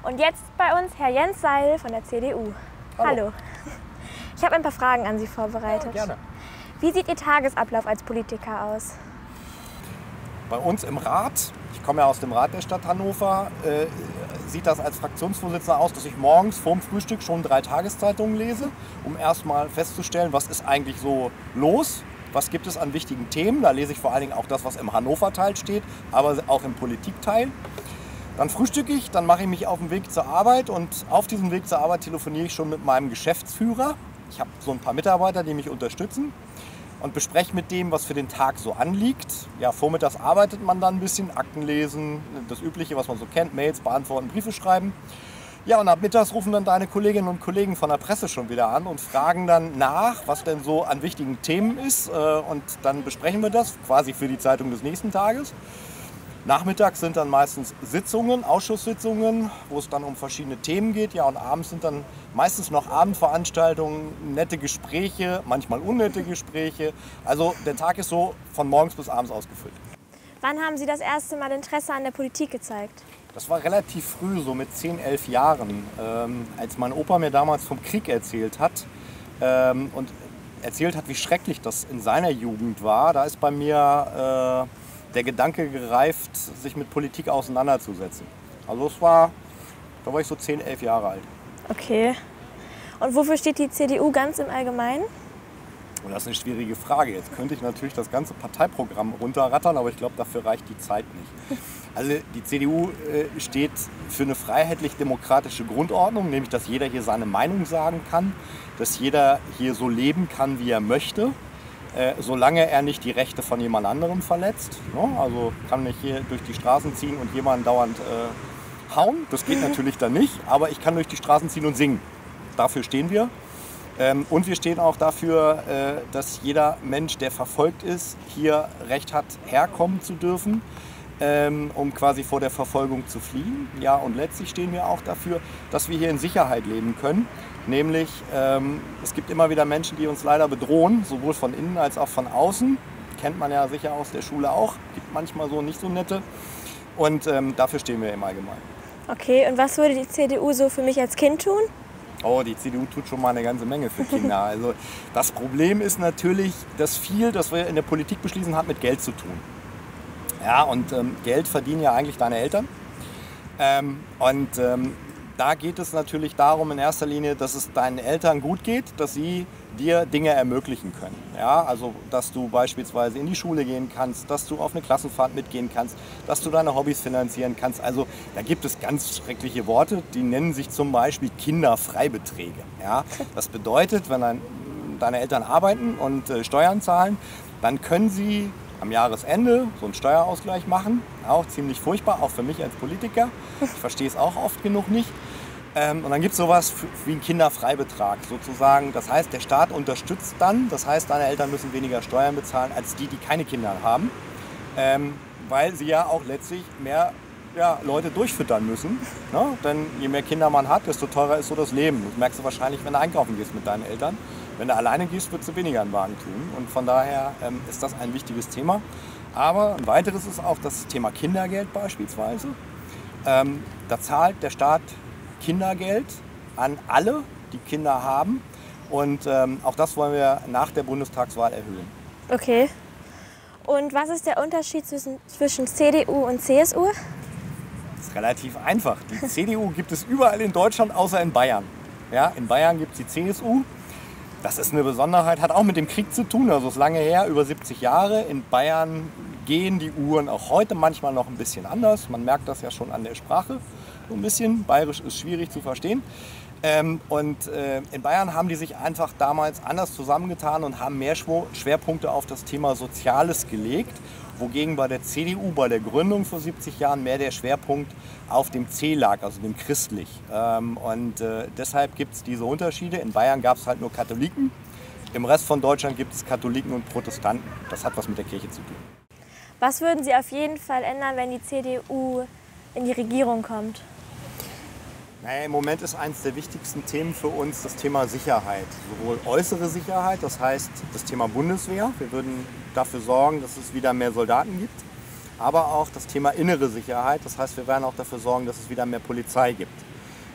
Und jetzt bei uns Herr Jens Seil von der CDU. Hallo. Ich habe ein paar Fragen an Sie vorbereitet. Ja, gerne. Wie sieht Ihr Tagesablauf als Politiker aus? Bei uns im Rat, ich komme ja aus dem Rat der Stadt Hannover, sieht das als Fraktionsvorsitzender aus, dass ich morgens vorm Frühstück schon 3 Tageszeitungen lese, um erstmal festzustellen, was ist eigentlich so los, was gibt es an wichtigen Themen. Da lese ich vor allen Dingen auch das, was im Hannover-Teil steht, aber auch im Politikteil. Dann frühstücke ich, dann mache ich mich auf den Weg zur Arbeit und auf diesem Weg zur Arbeit telefoniere ich schon mit meinem Geschäftsführer. Ich habe so ein paar Mitarbeiter, die mich unterstützen und bespreche mit dem, was für den Tag so anliegt. Ja, vormittags arbeitet man dann ein bisschen, Akten lesen, das Übliche, was man so kennt, Mails beantworten, Briefe schreiben. Ja, und ab mittags rufen dann deine Kolleginnen und Kollegen von der Presse schon wieder an und fragen dann nach, was denn so an wichtigen Themen ist. Und dann besprechen wir das quasi für die Zeitung des nächsten Tages. Nachmittags sind dann meistens Sitzungen, Ausschusssitzungen, wo es dann um verschiedene Themen geht. Ja, und abends sind dann meistens noch Abendveranstaltungen, nette Gespräche, manchmal unnette Gespräche. Also der Tag ist so von morgens bis abends ausgefüllt. Wann haben Sie das erste Mal Interesse an der Politik gezeigt? Das war relativ früh, so mit 10, 11 Jahren, als mein Opa mir damals vom Krieg erzählt hat und erzählt hat, wie schrecklich das in seiner Jugend war. Da ist bei mir der Gedanke gereift, sich mit Politik auseinanderzusetzen. Also da war ich so 10, 11 Jahre alt. Okay. Und wofür steht die CDU ganz im Allgemeinen? Und das ist eine schwierige Frage. Jetzt könnte ich natürlich das ganze Parteiprogramm runterrattern, aber ich glaube, dafür reicht die Zeit nicht. Also die CDU steht für eine freiheitlich-demokratische Grundordnung, nämlich dass jeder hier seine Meinung sagen kann, dass jeder hier so leben kann, wie er möchte. Solange er nicht die Rechte von jemand anderem verletzt. Ne? Also kann ich hier durch die Straßen ziehen und jemanden dauernd hauen. Das geht natürlich dann nicht, aber ich kann durch die Straßen ziehen und singen. Dafür stehen wir. Und wir stehen auch dafür, dass jeder Mensch, der verfolgt ist, hier Recht hat, herkommen zu dürfen, um quasi vor der Verfolgung zu fliehen. Ja, und letztlich stehen wir auch dafür, dass wir hier in Sicherheit leben können. Nämlich, es gibt immer wieder Menschen, die uns leider bedrohen, sowohl von innen als auch von außen. Kennt man ja sicher aus der Schule auch. Gibt manchmal so nicht so nette. Und dafür stehen wir im Allgemeinen. Okay, und was würde die CDU so für mich als Kind tun? Oh, die CDU tut schon mal eine ganze Menge für Kinder. Also das Problem ist natürlich, dass viel, das wir in der Politik beschließen, hat mit Geld zu tun. Ja, und Geld verdienen ja eigentlich deine Eltern. Da geht es natürlich darum in erster Linie, dass es deinen Eltern gut geht, dass sie dir Dinge ermöglichen können. Ja, also dass du beispielsweise in die Schule gehen kannst, dass du auf eine Klassenfahrt mitgehen kannst, dass du deine Hobbys finanzieren kannst. Also da gibt es ganz schreckliche Worte, die nennen sich zum Beispiel Kinderfreibeträge. Ja, das bedeutet, wenn deine Eltern arbeiten und Steuern zahlen, dann können sie am Jahresende so einen Steuerausgleich machen. Auch ziemlich furchtbar, auch für mich als Politiker. Ich verstehe es auch oft genug nicht. Und dann gibt es sowas wie einen Kinderfreibetrag sozusagen. Das heißt, der Staat unterstützt dann. Das heißt, deine Eltern müssen weniger Steuern bezahlen als die, die keine Kinder haben. Weil sie ja auch letztlich mehr Leute durchfüttern müssen. Ne? Denn je mehr Kinder man hat, desto teurer ist so das Leben. Das merkst du wahrscheinlich, wenn du einkaufen gehst mit deinen Eltern. Wenn du alleine gehst, würdest du weniger einen Wagen tun. Und von daher ist das ein wichtiges Thema. Aber ein weiteres ist auch das Thema Kindergeld beispielsweise. Da zahlt der Staat Kindergeld an alle, die Kinder haben. Und auch das wollen wir nach der Bundestagswahl erhöhen. Okay. Und was ist der Unterschied zwischen CDU und CSU? Das ist relativ einfach. Die CDU gibt es überall in Deutschland, außer in Bayern. Ja, in Bayern gibt es die CSU. Das ist eine Besonderheit, hat auch mit dem Krieg zu tun, also ist lange her, über 70 Jahre. In Bayern gehen die Uhren auch heute manchmal noch ein bisschen anders. Man merkt das ja schon an der Sprache so ein bisschen. Bayerisch ist schwierig zu verstehen. In Bayern haben die sich einfach damals anders zusammengetan und haben mehr Schwerpunkte auf das Thema Soziales gelegt. Wogegen bei der CDU, bei der Gründung vor 70 Jahren, mehr der Schwerpunkt auf dem C lag, also dem christlich. Deshalb gibt es diese Unterschiede. In Bayern gab es halt nur Katholiken. Im Rest von Deutschland gibt es Katholiken und Protestanten. Das hat was mit der Kirche zu tun. Was würden Sie auf jeden Fall ändern, wenn die CDU in die Regierung kommt? Naja, im Moment ist eines der wichtigsten Themen für uns das Thema Sicherheit. Sowohl äußere Sicherheit, das heißt das Thema Bundeswehr. Wir würden dafür sorgen, dass es wieder mehr Soldaten gibt. Aber auch das Thema innere Sicherheit. Das heißt, wir werden auch dafür sorgen, dass es wieder mehr Polizei gibt.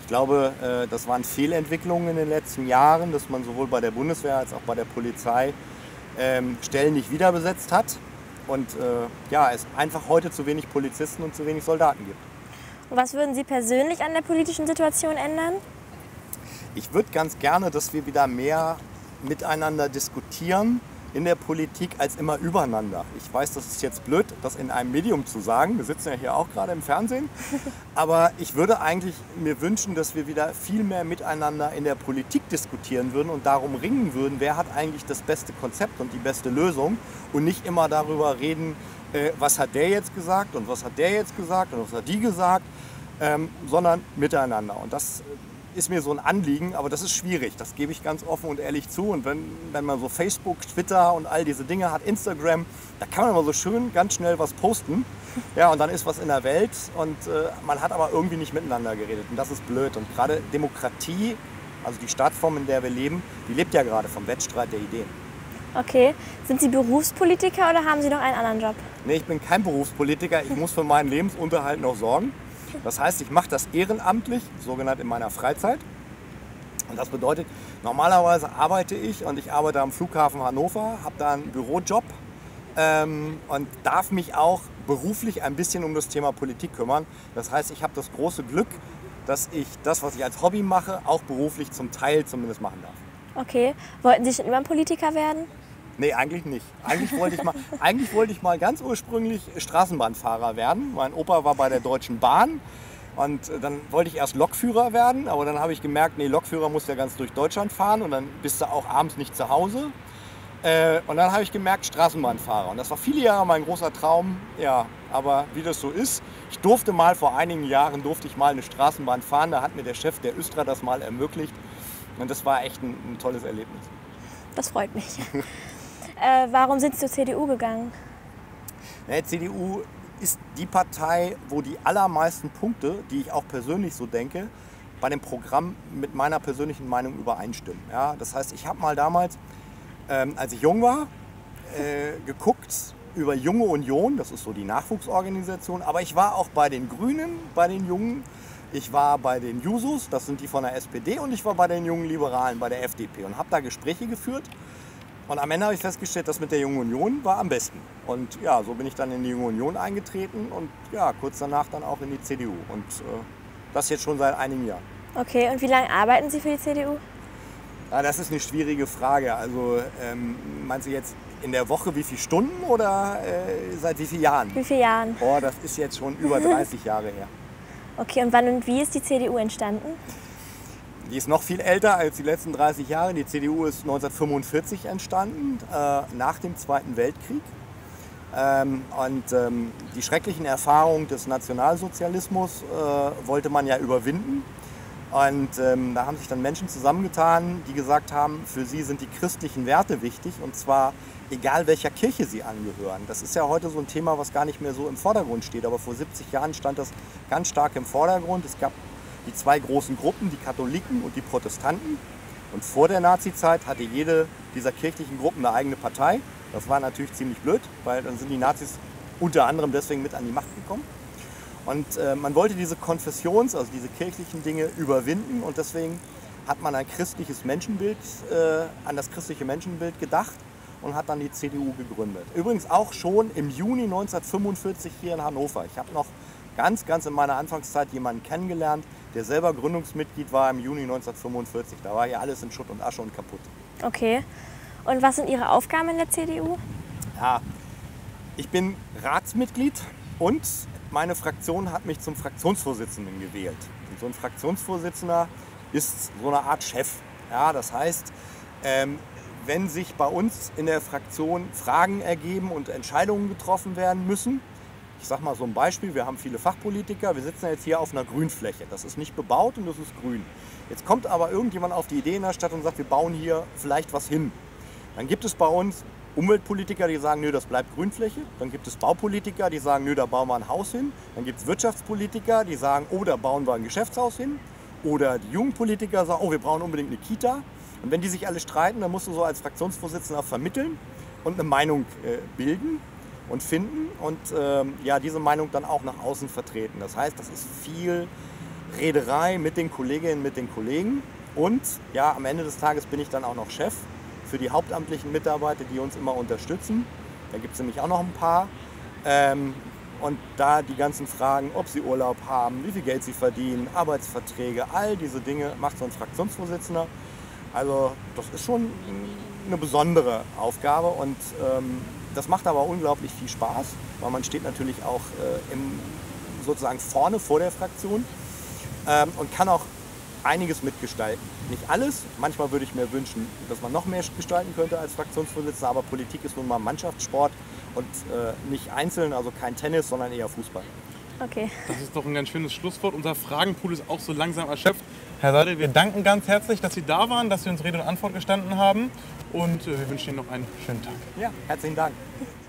Ich glaube, das waren Fehlentwicklungen in den letzten Jahren, dass man sowohl bei der Bundeswehr als auch bei der Polizei Stellen nicht wiederbesetzt hat und es einfach heute zu wenig Polizisten und zu wenig Soldaten gibt. Und was würden Sie persönlich an der politischen Situation ändern? Ich würde ganz gerne, dass wir wieder mehr miteinander diskutieren in der Politik als immer übereinander. Ich weiß, das ist jetzt blöd, das in einem Medium zu sagen. Wir sitzen ja hier auch gerade im Fernsehen. Aber ich würde eigentlich mir wünschen, dass wir wieder viel mehr miteinander in der Politik diskutieren würden und darum ringen würden, wer hat eigentlich das beste Konzept und die beste Lösung und nicht immer darüber reden, was hat der jetzt gesagt und was hat der jetzt gesagt und was hat die gesagt, sondern miteinander. Und das ist mir so ein Anliegen, aber das ist schwierig, das gebe ich ganz offen und ehrlich zu. Und wenn man so Facebook, Twitter und all diese Dinge hat, Instagram, da kann man immer so schön ganz schnell was posten. Ja, und dann ist was in der Welt und man hat aber irgendwie nicht miteinander geredet. Und das ist blöd. Und gerade Demokratie, also die Staatsform, in der wir leben, die lebt ja gerade vom Wettstreit der Ideen. Okay. Sind Sie Berufspolitiker oder haben Sie noch einen anderen Job? Nee, ich bin kein Berufspolitiker. Ich muss für meinen Lebensunterhalt noch sorgen. Das heißt, ich mache das ehrenamtlich, sogenannt in meiner Freizeit. Und das bedeutet, normalerweise arbeite ich und ich arbeite am Flughafen Hannover, habe da einen Bürojob und darf mich auch beruflich ein bisschen um das Thema Politik kümmern. Das heißt, ich habe das große Glück, dass ich das, was ich als Hobby mache, auch beruflich zum Teil zumindest machen darf. Okay. Wollten Sie schon immer ein Politiker werden? Nee, eigentlich nicht. Eigentlich wollte ich mal ganz ursprünglich Straßenbahnfahrer werden. Mein Opa war bei der Deutschen Bahn und dann wollte ich erst Lokführer werden, aber dann habe ich gemerkt, nee, Lokführer muss ja ganz durch Deutschland fahren und dann bist du auch abends nicht zu Hause. Und dann habe ich gemerkt, Straßenbahnfahrer. Und das war viele Jahre mein großer Traum. Ja, aber wie das so ist, ich durfte mal vor einigen Jahren eine Straßenbahn fahren. Da hat mir der Chef der Östra das mal ermöglicht. Und das war echt ein tolles Erlebnis. Das freut mich. Warum sind Sie zur CDU gegangen? Die CDU ist die Partei, wo die allermeisten Punkte, die ich auch persönlich so denke, bei dem Programm mit meiner persönlichen Meinung übereinstimmen. Ja, das heißt, ich habe mal damals, als ich jung war, geguckt über Junge Union, das ist so die Nachwuchsorganisation, aber ich war auch bei den Grünen, bei den Jungen, ich war bei den Jusos, das sind die von der SPD, und ich war bei den jungen Liberalen, bei der FDP und habe da Gespräche geführt. Und am Ende habe ich festgestellt, das mit der Jungen Union war am besten. Und ja, so bin ich dann in die Junge Union eingetreten und ja, kurz danach dann auch in die CDU. Und das jetzt schon seit einigen Jahren. Okay, und wie lange arbeiten Sie für die CDU? Ja, das ist eine schwierige Frage. Also meinst du jetzt in der Woche wie viele Stunden oder seit wie vielen Jahren? Wie viele Jahren? Oh, das ist jetzt schon über 30 Jahre her. Okay, und wann und wie ist die CDU entstanden? Die ist noch viel älter als die letzten 30 Jahre. Die CDU ist 1945 entstanden, nach dem Zweiten Weltkrieg. Die schrecklichen Erfahrungen des Nationalsozialismus wollte man ja überwinden. Und da haben sich dann Menschen zusammengetan, die gesagt haben, für sie sind die christlichen Werte wichtig, und zwar egal welcher Kirche sie angehören. Das ist ja heute so ein Thema, was gar nicht mehr so im Vordergrund steht, aber vor 70 Jahren stand das ganz stark im Vordergrund. Es gab die zwei großen Gruppen, die Katholiken und die Protestanten. Und vor der Nazizeit hatte jede dieser kirchlichen Gruppen eine eigene Partei. Das war natürlich ziemlich blöd, weil dann sind die Nazis unter anderem deswegen mit an die Macht gekommen. Und man wollte diese also diese kirchlichen Dinge überwinden, und deswegen hat man an das christliche Menschenbild gedacht und hat dann die CDU gegründet. Übrigens auch schon im Juni 1945 hier in Hannover. Ich habe noch ganz in meiner Anfangszeit jemanden kennengelernt, der selber Gründungsmitglied war im Juni 1945. Da war ja alles in Schutt und Asche und kaputt. Okay. Und was sind Ihre Aufgaben in der CDU? Ja, ich bin Ratsmitglied und meine Fraktion hat mich zum Fraktionsvorsitzenden gewählt. Und so ein Fraktionsvorsitzender ist so eine Art Chef. Ja, das heißt, wenn sich bei uns in der Fraktion Fragen ergeben und Entscheidungen getroffen werden müssen, ich sage mal so ein Beispiel, wir haben viele Fachpolitiker, wir sitzen jetzt hier auf einer Grünfläche. Das ist nicht bebaut und das ist grün. Jetzt kommt aber irgendjemand auf die Idee in der Stadt und sagt, wir bauen hier vielleicht was hin. Dann gibt es bei uns Umweltpolitiker, die sagen, nö, das bleibt Grünfläche. Dann gibt es Baupolitiker, die sagen, nö, da bauen wir ein Haus hin. Dann gibt es Wirtschaftspolitiker, die sagen, oh, da bauen wir ein Geschäftshaus hin. Oder die Jugendpolitiker sagen, oh, wir brauchen unbedingt eine Kita. Und wenn die sich alle streiten, dann musst du so als Fraktionsvorsitzender vermitteln und eine Meinung bilden und finden und diese Meinung dann auch nach außen vertreten. Das heißt, das ist viel Rederei mit den Kolleginnen, mit den Kollegen. Und ja, am Ende des Tages bin ich dann auch noch Chef für die hauptamtlichen Mitarbeiter, die uns immer unterstützen. Da gibt es nämlich auch noch ein paar. Und da die ganzen Fragen, ob sie Urlaub haben, wie viel Geld sie verdienen, Arbeitsverträge, all diese Dinge macht so ein Fraktionsvorsitzender. Also das ist schon eine besondere Aufgabe und das macht aber unglaublich viel Spaß, weil man steht natürlich auch sozusagen vorne vor der Fraktion und kann auch einiges mitgestalten. Nicht alles, manchmal würde ich mir wünschen, dass man noch mehr gestalten könnte als Fraktionsvorsitzender, aber Politik ist nun mal Mannschaftssport und nicht einzeln, also kein Tennis, sondern eher Fußball. Okay. Das ist doch ein ganz schönes Schlusswort. Unser Fragenpool ist auch so langsam erschöpft. Herr Seidel, wir danken ganz herzlich, dass Sie da waren, dass Sie uns Rede und Antwort gestanden haben und wir wünschen Ihnen noch einen schönen Tag. Ja, herzlichen Dank.